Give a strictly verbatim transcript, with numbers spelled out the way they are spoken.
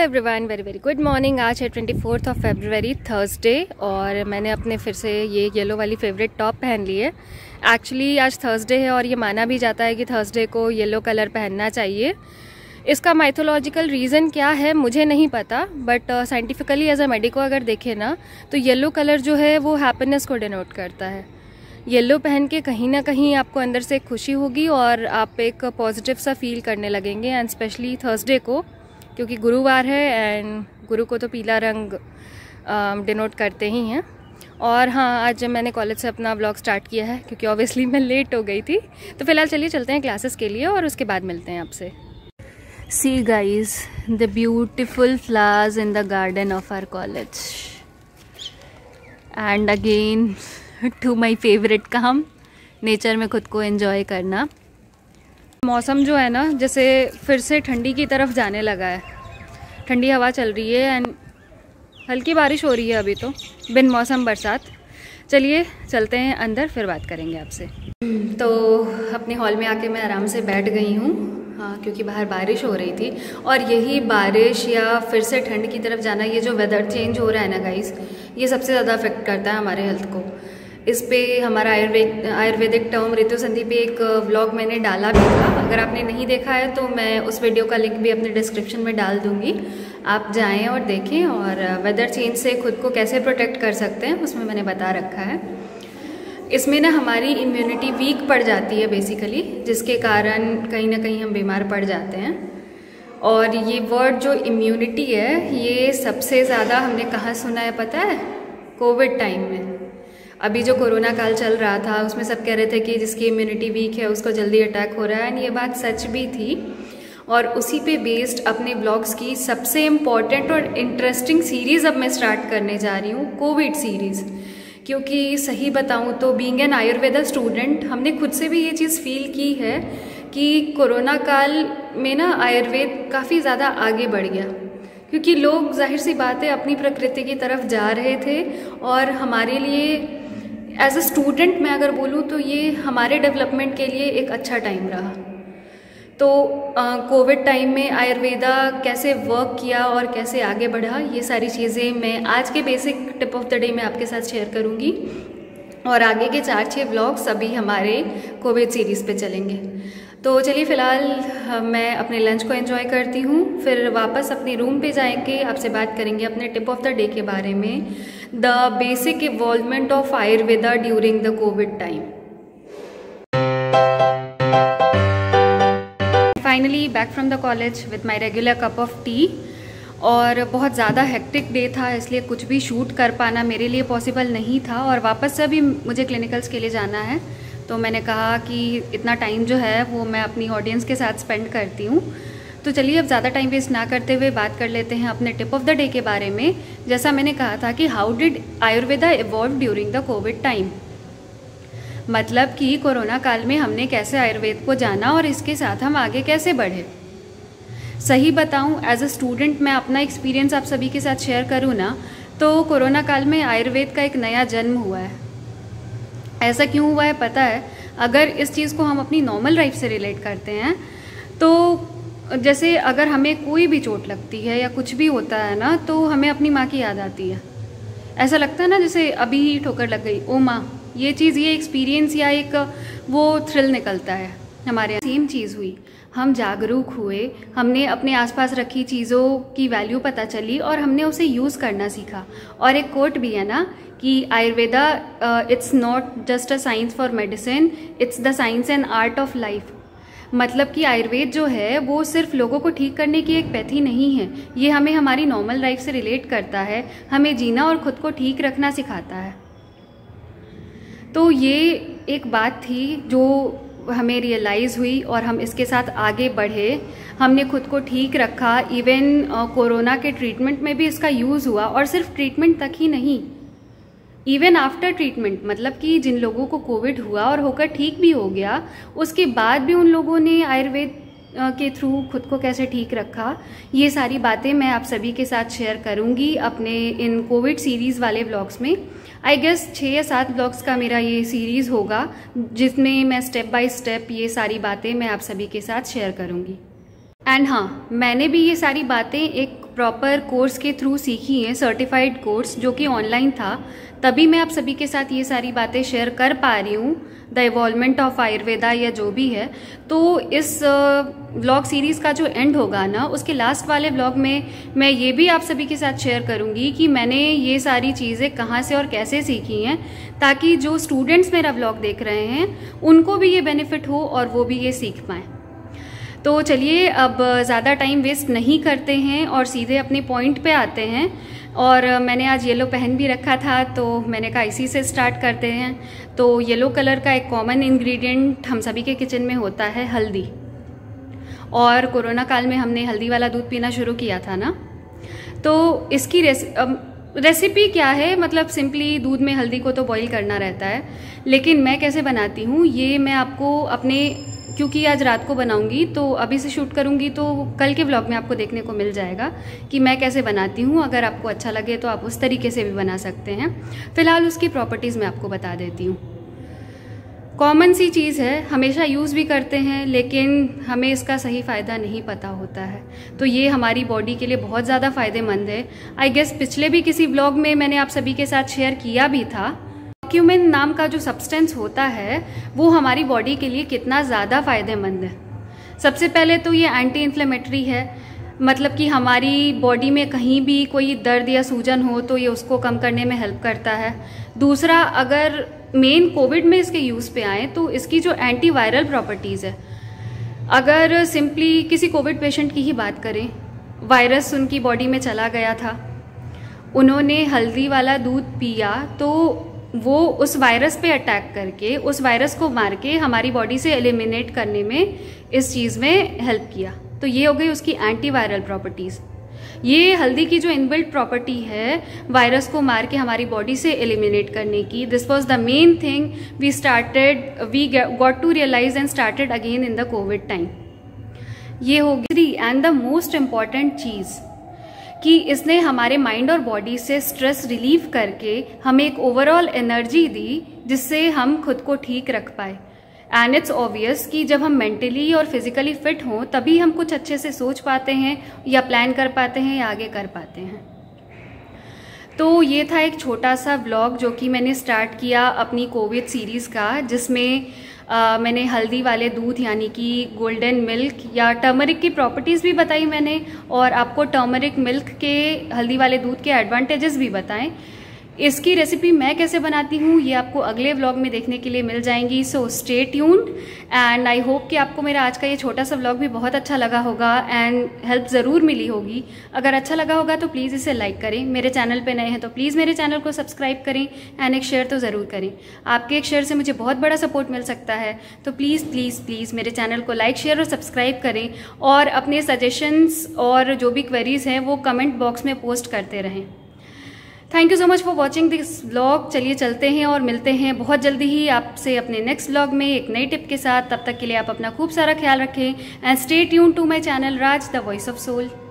Everyone, very very good morning. आज है twenty fourth of February, Thursday, और मैंने अपने फिर से ये येलो वाली फेवरेट टॉप पहन ली है। एक्चुअली आज थर्सडे है और ये माना भी जाता है कि थर्सडे को येलो कलर पहनना चाहिए। इसका माइथोलॉजिकल रीज़न क्या है मुझे नहीं पता, but scientifically as a medico अगर देखें ना तो येलो कलर जो है वो हैप्पीनेस को डिनोट करता है। येलो पहन के कहीं ना कहीं आपको अंदर से खुशी होगी और आप एक पॉजिटिव सा फील करने लगेंगे, एंड स्पेशली थर्सडे को, क्योंकि गुरुवार है एंड गुरु को तो पीला रंग डिनोट करते ही हैं। और हाँ, आज मैंने कॉलेज से अपना व्लॉग स्टार्ट किया है क्योंकि ऑब्वियसली मैं लेट हो गई थी। तो फिलहाल चलिए चलते हैं क्लासेस के लिए और उसके बाद मिलते हैं आपसे। See guys, the beautiful flowers in the garden of our college, and again to my favourite काम, नेचर में खुद को एंजॉय करना। मौसम जो है ना, जैसे फिर से ठंडी की तरफ जाने लगा है। ठंडी हवा चल रही है एंड हल्की बारिश हो रही है अभी तो, बिन मौसम बरसात। चलिए चलते हैं अंदर, फिर बात करेंगे आपसे। तो अपने हॉल में आके मैं आराम से बैठ गई हूँ, हाँ, क्योंकि बाहर बारिश हो रही थी। और यही बारिश या फिर से ठंड की तरफ जाना, ये जो वेदर चेंज हो रहा है ना गाइस, ये सबसे ज़्यादा अफेक्ट करता है हमारे हेल्थ को। इस पे हमारा आयुर्वेद आयुर्वेदिक टर्म ऋतु संधि पे एक व्लॉग मैंने डाला भी था। अगर आपने नहीं देखा है तो मैं उस वीडियो का लिंक भी अपने डिस्क्रिप्शन में डाल दूँगी, आप जाएं और देखें। और वेदर चेंज से खुद को कैसे प्रोटेक्ट कर सकते हैं उसमें मैंने बता रखा है। इसमें ना हमारी इम्यूनिटी वीक पड़ जाती है बेसिकली, जिसके कारण कहीं ना कहीं हम बीमार पड़ जाते हैं। और ये वर्ड जो इम्यूनिटी है, ये सबसे ज़्यादा हमने कहाँ सुना है पता है? कोविड टाइम में। अभी जो कोरोना काल चल रहा था उसमें सब कह रहे थे कि जिसकी इम्यूनिटी वीक है उसको जल्दी अटैक हो रहा है, एंड ये बात सच भी थी। और उसी पे बेस्ड अपने ब्लॉग्स की सबसे इम्पॉर्टेंट और इंटरेस्टिंग सीरीज़ अब मैं स्टार्ट करने जा रही हूँ, कोविड सीरीज़। क्योंकि सही बताऊँ तो बीइंग एन आयुर्वेदा स्टूडेंट, हमने खुद से भी ये चीज़ फील की है कि कोरोना काल में ना आयुर्वेद काफ़ी ज़्यादा आगे बढ़ गया, क्योंकि लोग जाहिर सी बात है अपनी प्रकृति की तरफ जा रहे थे। और हमारे लिए एज अ स्टूडेंट मैं अगर बोलूँ तो ये हमारे डेवलपमेंट के लिए एक अच्छा टाइम रहा। तो कोविड टाइम में आयुर्वेदा कैसे वर्क किया और कैसे आगे बढ़ा, ये सारी चीज़ें मैं आज के basic tip of the day में आपके साथ शेयर करूँगी। और आगे के चार छः ब्लॉग्स अभी हमारे कोविड सीरीज़ पे चलेंगे। तो चलिए फ़िलहाल मैं अपने लंच को एंजॉय करती हूँ, फिर वापस अपने रूम पे जाएंगे, आपसे बात करेंगे अपने टिप ऑफ द डे के बारे में, the basic evolvement of Ayurveda during the covid time. Finally back from the college with my regular cup of tea. और बहुत ज़्यादा हेक्टिक डे था, इसलिए कुछ भी शूट कर पाना मेरे लिए पॉसिबल नहीं था। और वापस से भी मुझे क्लिनिकल्स के लिए जाना है, तो मैंने कहा कि इतना टाइम जो है वो मैं अपनी ऑडियंस के साथ स्पेंड करती हूँ। तो चलिए अब ज़्यादा टाइम वेस्ट ना करते हुए बात कर लेते हैं अपने टिप ऑफ द डे के बारे में। जैसा मैंने कहा था कि how did Ayurveda evolve during the covid time, मतलब कि कोरोना काल में हमने कैसे आयुर्वेद को जाना और इसके साथ हम आगे कैसे बढ़े। सही बताऊँ, एज अ स्टूडेंट मैं अपना एक्सपीरियंस आप सभी के साथ शेयर करूँ ना, तो कोरोना काल में आयुर्वेद का एक नया जन्म हुआ है। ऐसा क्यों हुआ है पता है? अगर इस चीज़ को हम अपनी नॉर्मल लाइफ से रिलेट करते हैं तो जैसे अगर हमें कोई भी चोट लगती है या कुछ भी होता है ना, तो हमें अपनी माँ की याद आती है। ऐसा लगता है ना जैसे अभी ही ठोकर लग गई, ओ माँ, ये चीज़, ये एक्सपीरियंस या एक वो थ्रिल निकलता है हमारे। सेम चीज़ हुई, हम जागरूक हुए, हमने अपने आसपास रखी चीज़ों की वैल्यू पता चली और हमने उसे यूज़ करना सीखा। और एक कोट भी है ना कि Ayurveda it's not just a science for medicine, it's the science and art of life. मतलब कि आयुर्वेद जो है वो सिर्फ लोगों को ठीक करने की एक पैथी नहीं है, ये हमें हमारी नॉर्मल लाइफ से रिलेट करता है, हमें जीना और खुद को ठीक रखना सिखाता है। तो ये एक बात थी जो हमें रियलाइज़ हुई और हम इसके साथ आगे बढ़े, हमने खुद को ठीक रखा। इवन कोरोना के ट्रीटमेंट में भी इसका यूज़ हुआ, और सिर्फ ट्रीटमेंट तक ही नहीं, इवन आफ्टर ट्रीटमेंट, मतलब कि जिन लोगों को कोविड हुआ और होकर ठीक भी हो गया, उसके बाद भी उन लोगों ने आयुर्वेद के थ्रू खुद को कैसे ठीक रखा, ये सारी बातें मैं आप सभी के साथ शेयर करूंगी अपने इन कोविड सीरीज़ वाले ब्लॉग्स में। आई गेस छः या सात ब्लॉग्स का मेरा ये सीरीज़ होगा, जिसमें मैं स्टेप बाय स्टेप ये सारी बातें मैं आप सभी के साथ शेयर करूंगी। एंड हाँ, मैंने भी ये सारी बातें एक प्रॉपर कोर्स के थ्रू सीखी हैं, सर्टिफाइड कोर्स जो कि ऑनलाइन था, तभी मैं आप सभी के साथ ये सारी बातें शेयर कर पा रही हूँ, द इवॉल्वमेंट ऑफ आयुर्वेदा या जो भी है। तो इस व्लॉग सीरीज़ का जो एंड होगा ना, उसके लास्ट वाले व्लॉग में मैं ये भी आप सभी के साथ शेयर करूँगी कि मैंने ये सारी चीज़ें कहाँ से और कैसे सीखी हैं, ताकि जो स्टूडेंट्स मेरा व्लॉग देख रहे हैं उनको भी ये बेनिफिट हो और वो भी ये सीख पाएँ। तो चलिए अब ज़्यादा टाइम वेस्ट नहीं करते हैं और सीधे अपने पॉइंट पे आते हैं। और मैंने आज येलो पहन भी रखा था, तो मैंने कहा इसी से स्टार्ट करते हैं। तो येलो कलर का एक कॉमन इंग्रेडिएंट हम सभी के किचन में होता है हल्दी, और कोरोना काल में हमने हल्दी वाला दूध पीना शुरू किया था ना, तो इसकी रेसि रेसिपी क्या है, मतलब सिंपली दूध में हल्दी को तो बॉईल करना रहता है, लेकिन मैं कैसे बनाती हूँ ये मैं आपको अपने, क्योंकि आज रात को बनाऊंगी तो अभी से शूट करूंगी, तो कल के व्लॉग में आपको देखने को मिल जाएगा कि मैं कैसे बनाती हूँ। अगर आपको अच्छा लगे तो आप उस तरीके से भी बना सकते हैं। फिलहाल उसकी प्रॉपर्टीज़ मैं आपको बता देती हूँ। कॉमन सी चीज़ है, हमेशा यूज़ भी करते हैं, लेकिन हमें इसका सही फ़ायदा नहीं पता होता है। तो ये हमारी बॉडी के लिए बहुत ज़्यादा फ़ायदेमंद है। आई गेस पिछले भी किसी व्लॉग में मैंने आप सभी के साथ शेयर किया भी था। क्यूमिन नाम का जो सब्सटेंस होता है वो हमारी बॉडी के लिए कितना ज़्यादा फ़ायदेमंद है। सबसे पहले तो ये एंटी इन्फ्लेमेटरी है, मतलब कि हमारी बॉडी में कहीं भी कोई दर्द या सूजन हो तो ये उसको कम करने में हेल्प करता है। दूसरा, अगर मेन कोविड में इसके यूज़ पे आए तो इसकी जो एंटी वायरल प्रॉपर्टीज़ है, अगर सिंपली किसी कोविड पेशेंट की ही बात करें, वायरस उनकी बॉडी में चला गया था, उन्होंने हल्दी वाला दूध पिया तो वो उस वायरस पे अटैक करके उस वायरस को मार के हमारी बॉडी से एलिमिनेट करने में इस चीज़ में हेल्प किया। तो ये हो गई उसकी एंटी वायरल प्रॉपर्टीज़। ये हल्दी की जो इनबिल्ट प्रॉपर्टी है वायरस को मार के हमारी बॉडी से एलिमिनेट करने की, this was the main thing we started we got to realise and started again in the covid time. ये होगी एंड द मोस्ट इम्पॉर्टेंट चीज़ कि इसने हमारे माइंड और बॉडी से स्ट्रेस रिलीव करके हमें एक ओवरऑल एनर्जी दी, जिससे हम खुद को ठीक रख पाए। एंड इट्स ऑब्वियस कि जब हम मेंटली और फिजिकली फिट हों तभी हम कुछ अच्छे से सोच पाते हैं या प्लान कर पाते हैं या आगे कर पाते हैं। तो ये था एक छोटा सा व्लॉग जो कि मैंने स्टार्ट किया अपनी कोविड सीरीज़ का, जिसमें Uh, मैंने हल्दी वाले दूध यानी कि गोल्डन मिल्क या टर्मरिक की प्रॉपर्टीज़ भी बताई मैंने, और आपको टर्मरिक मिल्क के हल्दी वाले दूध के एडवांटेजेस भी बताएं। इसकी रेसिपी मैं कैसे बनाती हूँ ये आपको अगले व्लॉग में देखने के लिए मिल जाएंगी। So stay tuned and I hope कि आपको मेरा आज का ये छोटा सा व्लॉग भी बहुत अच्छा लगा होगा एंड हेल्प ज़रूर मिली होगी। अगर अच्छा लगा होगा तो प्लीज़ इसे लाइक करें, मेरे चैनल पे नए हैं तो प्लीज़ मेरे चैनल को सब्सक्राइब करें एंड एक शेयर तो ज़रूर करें। आपके एक शेयर से मुझे बहुत बड़ा सपोर्ट मिल सकता है, तो प्लीज़ प्लीज़ प्लीज़ मेरे चैनल को लाइक शेयर और सब्सक्राइब करें, और अपने सजेशंस और जो भी क्वेरीज़ हैं वो कमेंट बॉक्स में पोस्ट करते रहें। Thank you so much for watching this vlog. चलिए चलते हैं और मिलते हैं बहुत जल्दी ही आपसे अपने नेक्स्ट व्लॉग में एक नई टिप के साथ। तब तक के लिए आप अपना खूब सारा ख्याल रखें and stay tune to my channel Raj the voice of soul.